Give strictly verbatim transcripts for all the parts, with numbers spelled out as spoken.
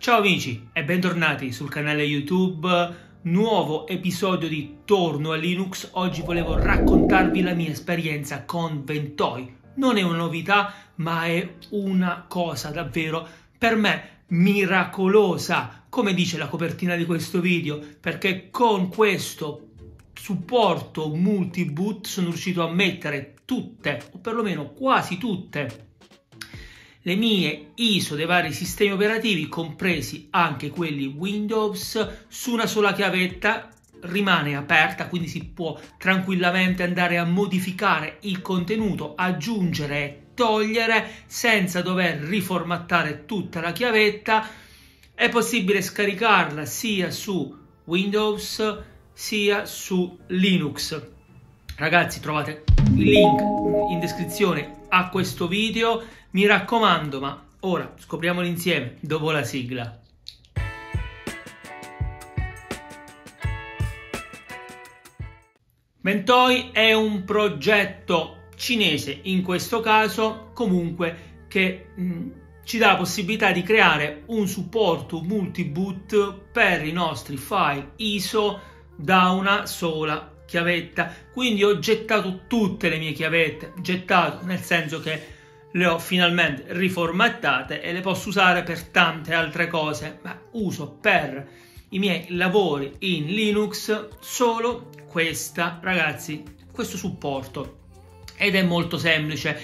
Ciao amici e bentornati sul canale YouTube, nuovo episodio di Torno a Linux. Oggi volevo raccontarvi la mia esperienza con Ventoy. Non è una novità, ma è una cosa davvero per me miracolosa, come dice la copertina di questo video, perché con questo supporto multi-boot sono riuscito a mettere tutte, o perlomeno quasi tutte, le mie I S O dei vari sistemi operativi, compresi anche quelli Windows, su una sola chiavetta. Rimane aperta, quindi si può tranquillamente andare a modificare il contenuto, aggiungere e togliere senza dover riformattare tutta la chiavetta. È possibile scaricarla sia su Windows sia su Linux. Ragazzi, trovate il link in descrizione a questo video. Mi raccomando, ma ora scopriamolo insieme dopo la sigla. Ventoy è un progetto cinese, in questo caso, comunque, che mh, ci dà la possibilità di creare un supporto multi-boot per i nostri file I S O da una sola chiavetta. Quindi ho gettato tutte le mie chiavette, gettato nel senso che le ho finalmente riformattate e le posso usare per tante altre cose, ma uso per i miei lavori in Linux solo questa, ragazzi, questo supporto, ed è molto semplice.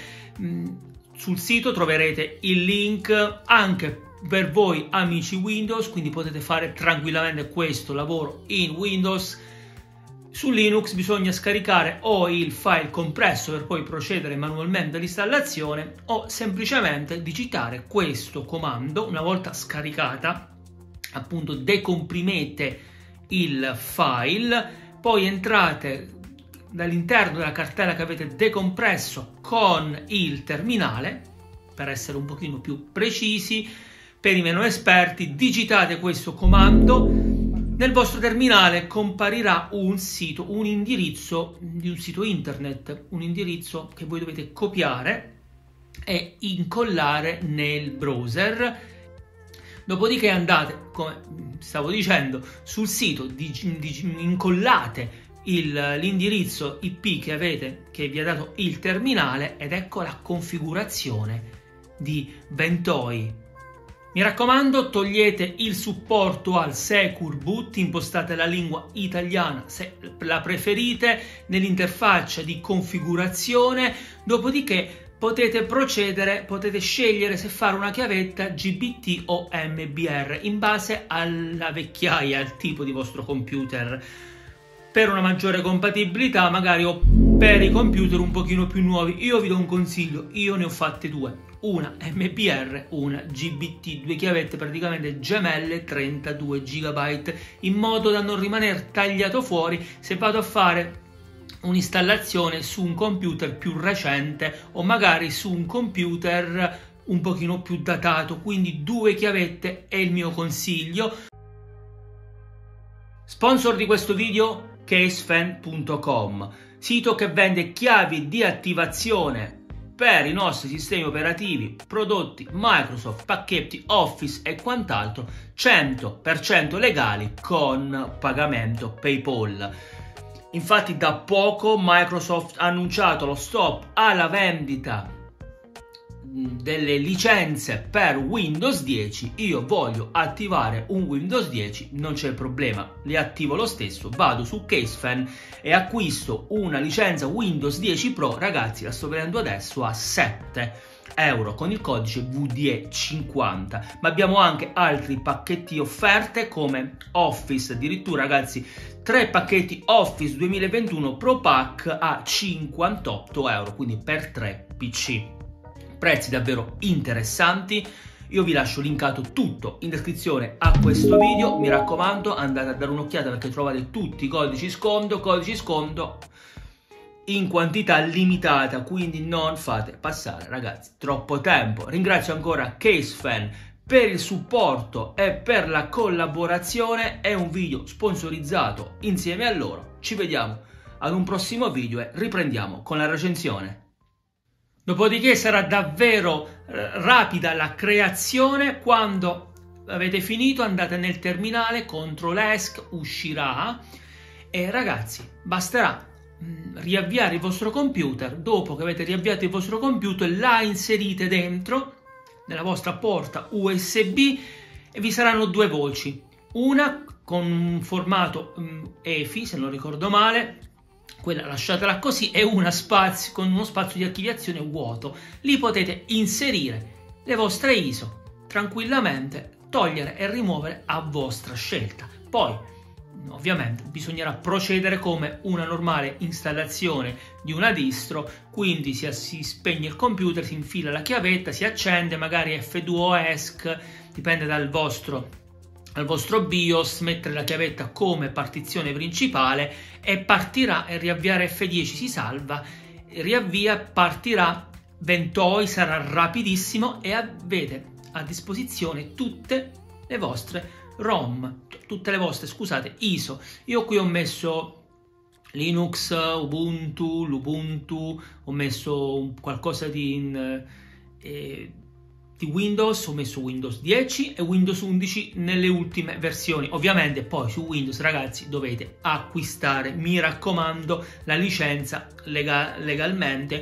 Sul sito troverete il link anche per voi amici Windows, quindi potete fare tranquillamente questo lavoro in Windows. Su Linux bisogna scaricare o il file compresso per poi procedere manualmente all'installazione, o semplicemente digitare questo comando. Una volta scaricata, appunto, decomprimete il file, poi entrate dall'interno della cartella che avete decompresso con il terminale, per essere un pochino più precisi. Per i meno esperti, digitate questo comando. Nel vostro terminale comparirà un sito, un indirizzo di un sito internet, un indirizzo che voi dovete copiare e incollare nel browser. Dopodiché andate, come stavo dicendo, sul sito, di, di, incollate l'indirizzo I P che avete, che vi ha dato il terminale, ed ecco la configurazione di Ventoy. Mi raccomando, togliete il supporto al Secure Boot, impostate la lingua italiana se la preferite nell'interfaccia di configurazione, dopodiché potete procedere, potete scegliere se fare una chiavetta G B T o M B R in base alla vecchiaia, al tipo di vostro computer, per una maggiore compatibilità magari, o per i computer un pochino più nuovi. Io vi do un consiglio, io ne ho fatte due, una M B R, una G B T, due chiavette praticamente gemelle, trentadue giga byte, in modo da non rimanere tagliato fuori se vado a fare un'installazione su un computer più recente o magari su un computer un pochino più datato. Quindi due chiavette è il mio consiglio. Sponsor di questo video, Casefan punto com, sito che vende chiavi di attivazione per i nostri sistemi operativi, prodotti Microsoft, pacchetti Office e quant'altro, cento per cento legali con pagamento PayPal. Infatti da poco Microsoft ha annunciato lo stop alla vendita delle licenze per Windows dieci. Io voglio attivare un Windows dieci, non c'è problema, le attivo lo stesso, vado su Casefan e acquisto una licenza Windows dieci Pro. Ragazzi, la sto vedendo adesso a sette euro con il codice V D E cinquanta, ma abbiamo anche altri pacchetti offerte come Office, addirittura, ragazzi, tre pacchetti Office duemilaventuno Pro Pack a cinquantotto euro, quindi per tre P C. Prezzi davvero interessanti. Io vi lascio linkato tutto in descrizione a questo video. Mi raccomando, andate a dare un'occhiata perché trovate tutti i codici sconto, codici sconto in quantità limitata, quindi non fate passare, ragazzi, troppo tempo. Ringrazio ancora Casefan per il supporto e per la collaborazione. È un video sponsorizzato insieme a loro. Ci vediamo ad un prossimo video e riprendiamo con la recensione. Dopodiché sarà davvero rapida la creazione quando avete finito, andate nel terminale, control esc, uscirà e ragazzi basterà mh, riavviare il vostro computer. Dopo che avete riavviato il vostro computer, la inserite dentro nella vostra porta U S B e vi saranno due voci, una con un formato mh, E F I se non ricordo male, quella lasciatela così, e una spazio, con uno spazio di archiviazione vuoto. Lì potete inserire le vostre I S O tranquillamente, togliere e rimuovere a vostra scelta. Poi ovviamente bisognerà procedere come una normale installazione di una distro, quindi si, si spegne il computer, si infila la chiavetta, si accende, magari F due o ESC, dipende dal vostro al vostro BIOS, mettere la chiavetta come partizione principale e partirà, e riavviare F dieci si salva, riavvia, partirà, Ventoi sarà rapidissimo e avete a disposizione tutte le vostre ROM, tutte le vostre, scusate, I S O. Io qui ho messo Linux, Ubuntu, l'Ubuntu, ho messo qualcosa di... Eh, di Windows, ho messo Windows dieci e Windows undici nelle ultime versioni. Ovviamente poi su Windows, ragazzi, dovete acquistare, mi raccomando, la licenza legal legalmente,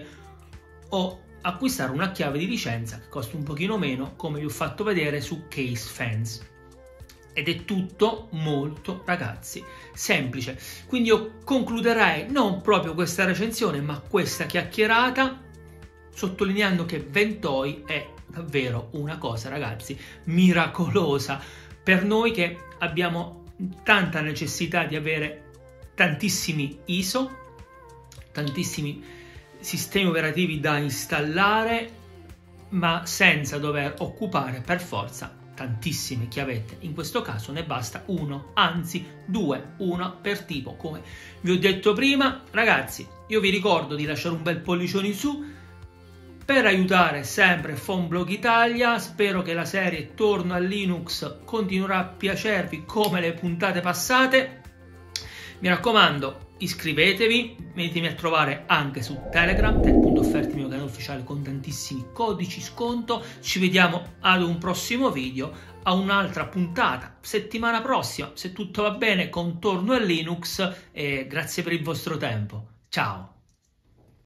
o acquistare una chiave di licenza che costa un pochino meno, come vi ho fatto vedere su CaseFans. Ed è tutto molto, ragazzi, semplice. Quindi io concluderei non proprio questa recensione, ma questa chiacchierata sottolineando che Ventoi è davvero una cosa, ragazzi, miracolosa per noi che abbiamo tanta necessità di avere tantissimi I S O, tantissimi sistemi operativi da installare, ma senza dover occupare per forza tantissime chiavette. In questo caso ne basta uno, anzi due, uno per tipo, come vi ho detto prima. Ragazzi, io vi ricordo di lasciare un bel pollicione in su per aiutare sempre PhoneBlog Italia. Spero che la serie Torno a Linux continuerà a piacervi come le puntate passate. Mi raccomando, iscrivetevi, venitemi a trovare anche su Telegram, tech.offerti, il mio canale ufficiale con tantissimi codici sconto. Ci vediamo ad un prossimo video, a un'altra puntata settimana prossima, se tutto va bene, con Torno a Linux, e grazie per il vostro tempo. Ciao!